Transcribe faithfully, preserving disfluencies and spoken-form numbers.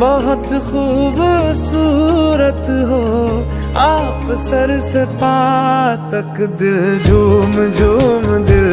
बहुत खूबसूरत हो आप, सर से पा तक दिल झूम झूम दिल